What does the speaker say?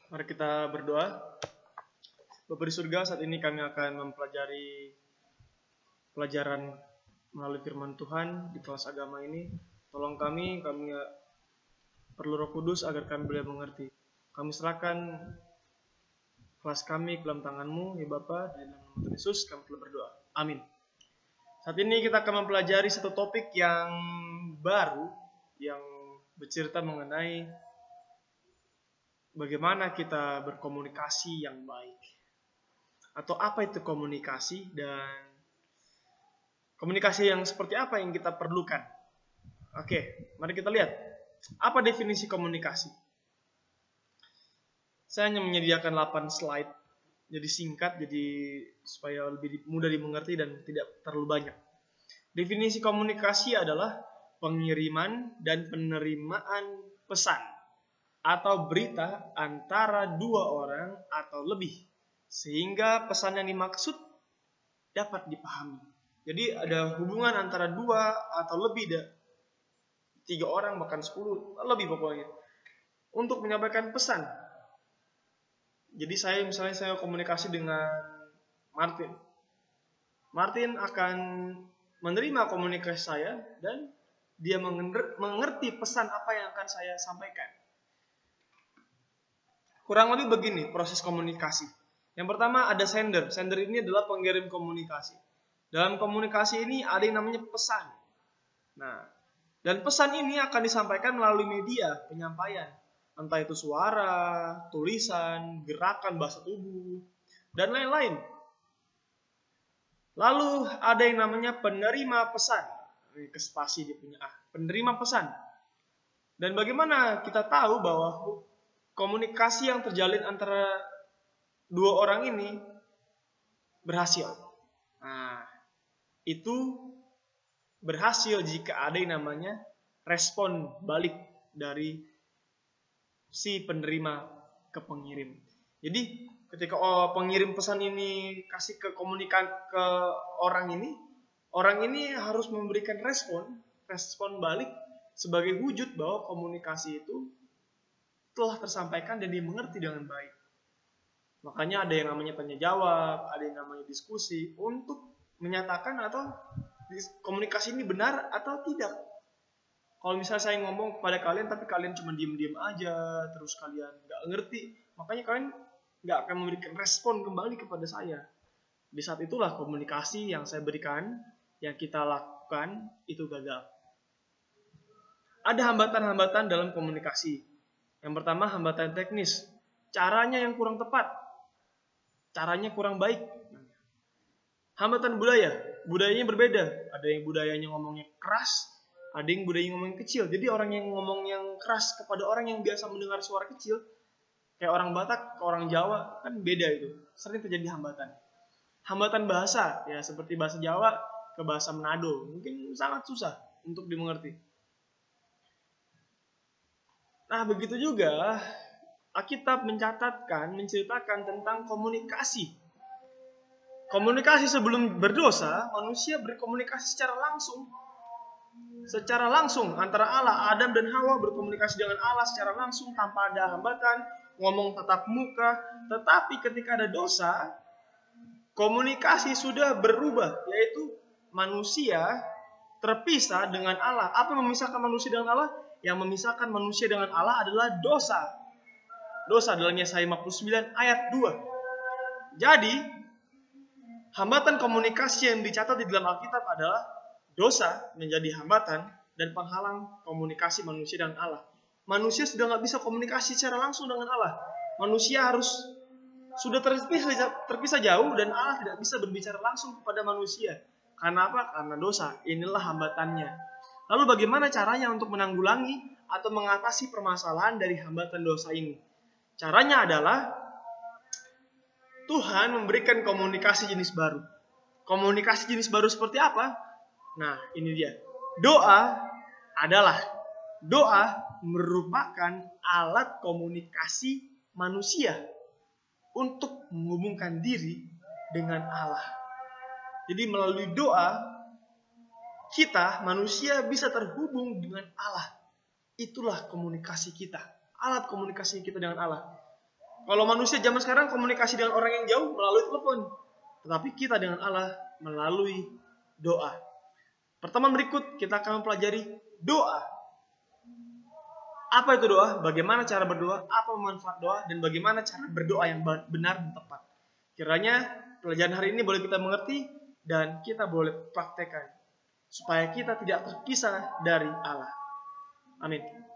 Mari kita berdoa. Bapa di surga, saat ini kami akan mempelajari pelajaran melalui firman Tuhan di kelas agama ini. Tolong kami perlu Roh Kudus agar kami boleh mengerti. Kami serahkan kelas kami ke dalam tangan-Mu, ya Bapa, dan dalam nama Tuhan Yesus kami telah berdoa. Amin. Saat ini kita akan mempelajari satu topik yang baru, yang bercerita mengenai bagaimana kita berkomunikasi yang baik. Atau apa itu komunikasi, dan komunikasi yang seperti apa yang kita perlukan. Oke, mari kita lihat. Apa definisi komunikasi? Saya hanya menyediakan 8 slide. Jadi singkat, jadi supaya lebih mudah dimengerti dan tidak terlalu banyak. Definisi komunikasi adalah pengiriman dan penerimaan pesan atau berita antara dua orang atau lebih, sehingga pesan yang dimaksud dapat dipahami. Jadi ada hubungan antara dua atau lebih, 3 orang, bahkan 10, lebih pokoknya, untuk menyampaikan pesan. Jadi saya komunikasi dengan Martin. Martin akan menerima komunikasi saya dan dia mengerti pesan apa yang akan saya sampaikan. Kurang lebih begini proses komunikasi. Yang pertama ada sender. Sender ini adalah pengirim komunikasi. Dalam komunikasi ini ada yang namanya pesan. Nah, dan pesan ini akan disampaikan melalui media penyampaian. Entah itu suara, tulisan, gerakan bahasa tubuh, dan lain-lain. Lalu ada yang namanya penerima pesan. Ini ke spasi dia punya penerima pesan. Dan bagaimana kita tahu bahwa komunikasi yang terjalin antara dua orang ini berhasil? Nah, itu berhasil jika ada yang namanya respon balik dari si penerima ke pengirim. Jadi ketika pengirim pesan ini kasih ke orang ini harus memberikan respon balik sebagai wujud bahwa komunikasi itu telah tersampaikan dan dimengerti dengan baik. Makanya ada yang namanya tanya jawab, ada yang namanya diskusi untuk menyatakan atau komunikasi ini benar atau tidak. Kalau misalnya saya ngomong kepada kalian tapi kalian cuma diem-diem aja, terus kalian nggak ngerti, makanya kalian nggak akan memberikan respon kembali kepada saya. Di saat itulah komunikasi yang saya berikan, yang kita lakukan itu gagal. Ada hambatan-hambatan dalam komunikasi. Yang pertama, hambatan teknis. Caranya yang kurang tepat. Caranya kurang baik. Hambatan budaya. Budayanya berbeda. Ada yang budayanya ngomongnya keras, ada yang budayanya ngomongnya kecil. Jadi orang yang ngomong yang keras kepada orang yang biasa mendengar suara kecil, kayak orang Batak ke orang Jawa, kan beda itu. Sering terjadi hambatan. Hambatan bahasa, ya seperti bahasa Jawa ke bahasa Manado, mungkin sangat susah untuk dimengerti. Nah, begitu juga Alkitab menceritakan tentang komunikasi. Komunikasi sebelum berdosa, manusia berkomunikasi secara langsung antara Allah. Adam dan Hawa berkomunikasi dengan Allah secara langsung tanpa ada hambatan, ngomong tatap muka. Tetapi ketika ada dosa, komunikasi sudah berubah, yaitu manusia terpisah dengan Allah. Apa yang memisahkan manusia dengan Allah? Yang memisahkan manusia dengan Allah adalah dosa. Dosa dalam Yesaya 59 ayat 2. Jadi, hambatan komunikasi yang dicatat di dalam Alkitab adalah dosa menjadi hambatan dan penghalang komunikasi manusia dengan Allah. Manusia sudah nggak bisa komunikasi secara langsung dengan Allah. Manusia sudah terpisah jauh dan Allah tidak bisa berbicara langsung kepada manusia. Karena apa? Karena dosa. Inilah hambatannya. Lalu bagaimana caranya untuk menanggulangi atau mengatasi permasalahan dari hambatan dosa ini? Caranya adalah Tuhan memberikan komunikasi jenis baru. Komunikasi jenis baru seperti apa? Nah, ini dia. Doa merupakan alat komunikasi manusia untuk menghubungkan diri dengan Allah. Jadi melalui doa, kita manusia bisa terhubung dengan Allah. Itulah komunikasi kita. Alat komunikasi kita dengan Allah. Kalau manusia zaman sekarang komunikasi dengan orang yang jauh melalui telepon, tetapi kita dengan Allah melalui doa. Pertemuan berikut kita akan mempelajari doa. Apa itu doa? Bagaimana cara berdoa? Apa manfaat doa? Dan bagaimana cara berdoa yang benar dan tepat? Kiranya pelajaran hari ini boleh kita mengerti dan kita boleh praktekkan supaya kita tidak terpisah dari Allah. Amin.